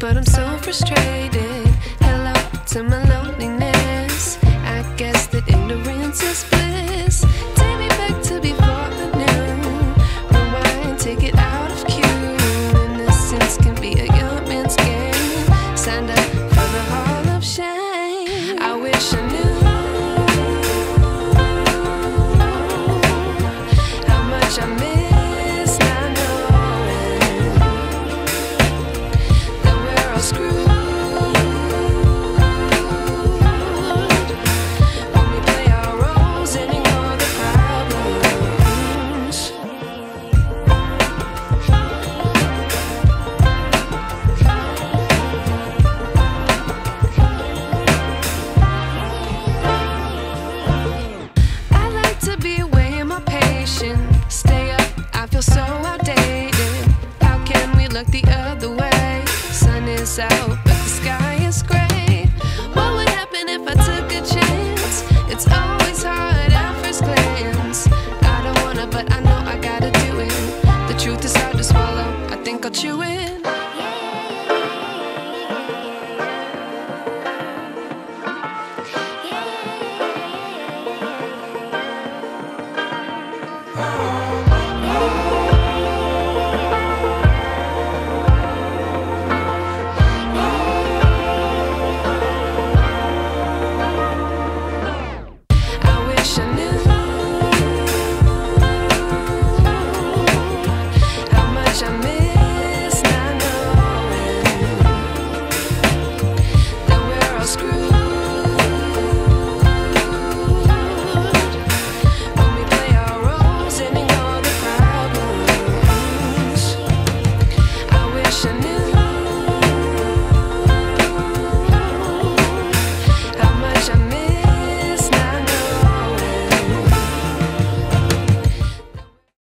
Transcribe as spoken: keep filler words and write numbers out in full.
but I'm so frustrated. Hello to my loneliness. I guess that ignorance is bliss. Take me back to before I knew. Rewind, take it out of cue. Innocence can be a young man's game. Signed up for the hall of shame. I wish I knew how much I miss not knowing that we're all screwed. Stay up, I feel so outdated. How can we look the other way? Sun is out,